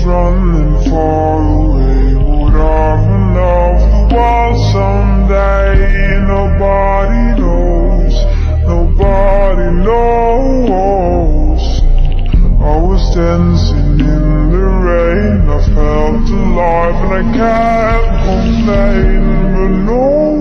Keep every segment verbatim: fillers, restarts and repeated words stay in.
running far away, would I run off the wall someday? Nobody knows, nobody knows. I was dancing in the rain, I felt alive and I can't complain, but no.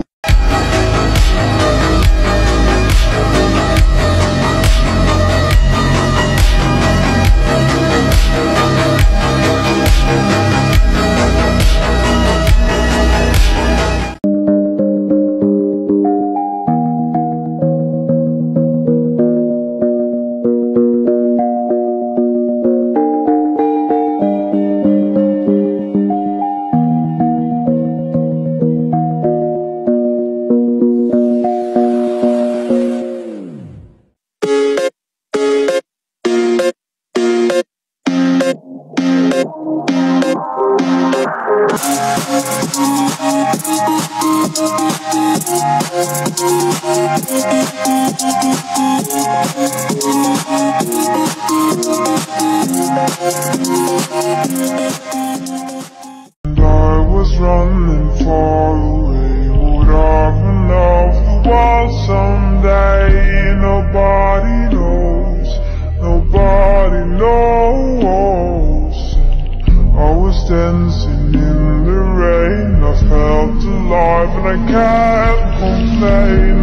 Dancing in the rain, I felt alive and I can't complain.